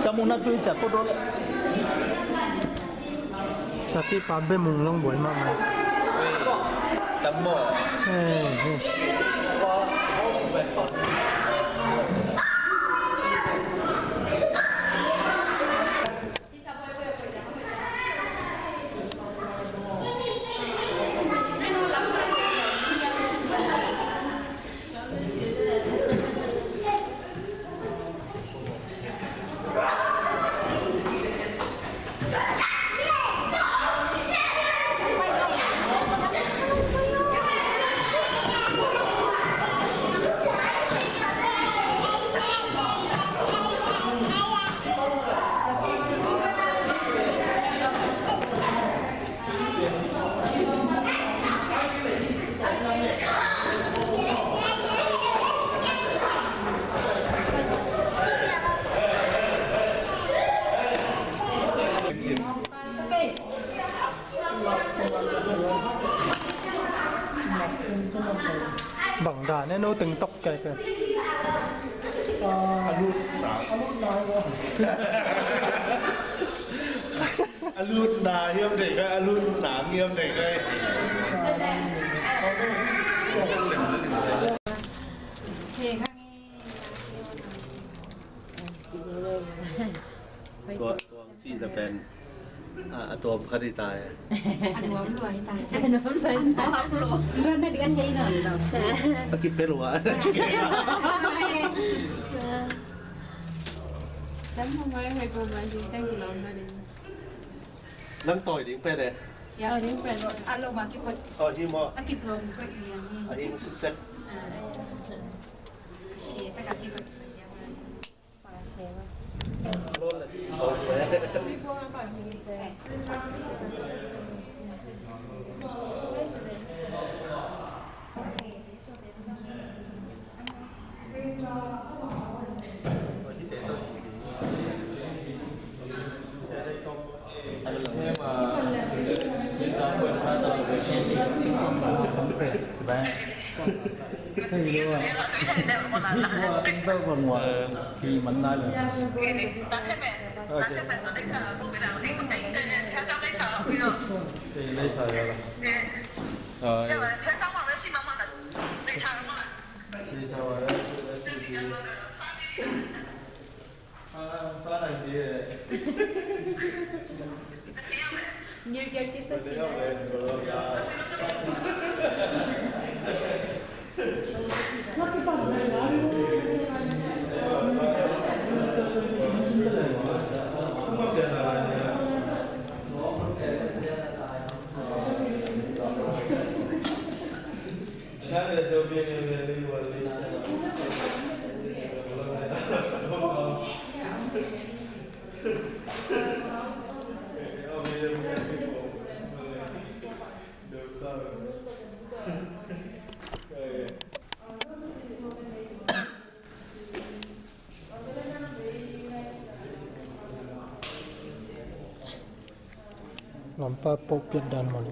Kamu nak tu cat potol. Tapi pabe munglong boy mama. Tambo. Bằng đà nên nó từng tóc kìa kìa. Alut nà hiếm để cái alut nà nghiêm để cái.ตัวที่จะเป็นตัวคดีตายอันนู้นเลยตายอันนู้นเลยตายเรื่องนั้นดิกันใช่หน่อยเราคิดเป็นหรอวะฉันทำไมไม่พูดมาจริงจังกี่รอบนะดินั่งต่อยดิ้งเป็นเลยดิ้งเป็นอันลงมากี่คนที่มออันกี่ตัวก็อีอย่างนี้อันนี้สุดเซ็ตเชียร์แต่กับกี่คนสัญญาไว้ปาเชียร์โลดเลยโอเคมีพวกมันก่อนมีเจ Thấy luôn à? Qua tính tao còn ngoài thì mình nói là. Thì lấy thời rồi. Rồi. Thì sao rồi? Sao này thì như kia kita Nampak popit dan mana?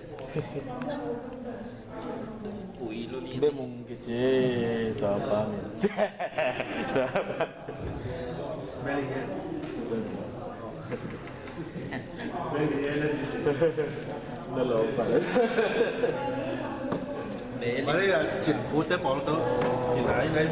Dia mungkin je, tak apa ni. Tak apa. Beli ya. Beli ya nanti. Dah lupa. Mari ya, chỉnh phút tới bỏ tới. Chỉnh lại đây.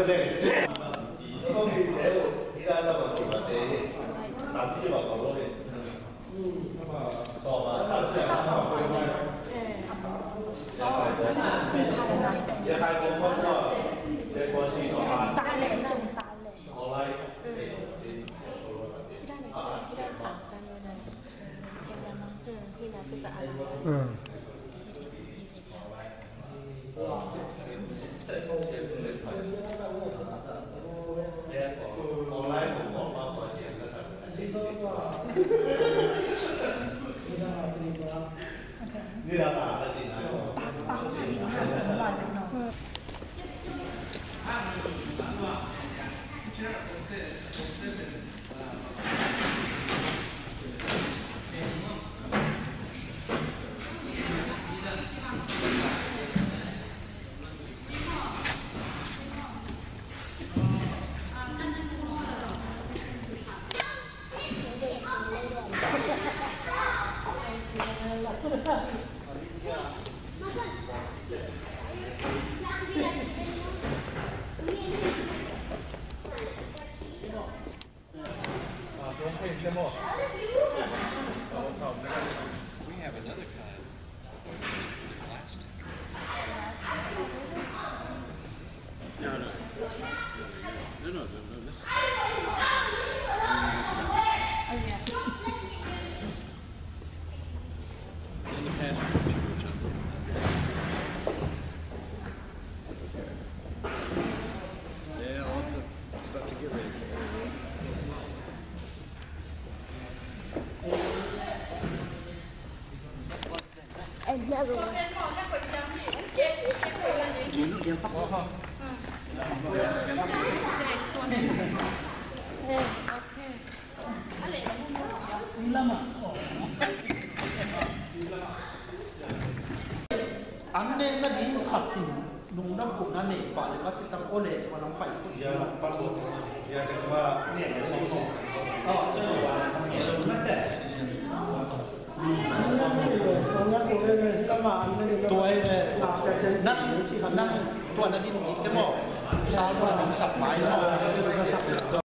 Ande na din khatin nung dam ko na ne pa le pa tang ole ko nang pai ko ya pa lo ya te ba ne so so ตัวนั่นตัวนั้นที่มึงคิดจะบอกชาวบ้านสับไม้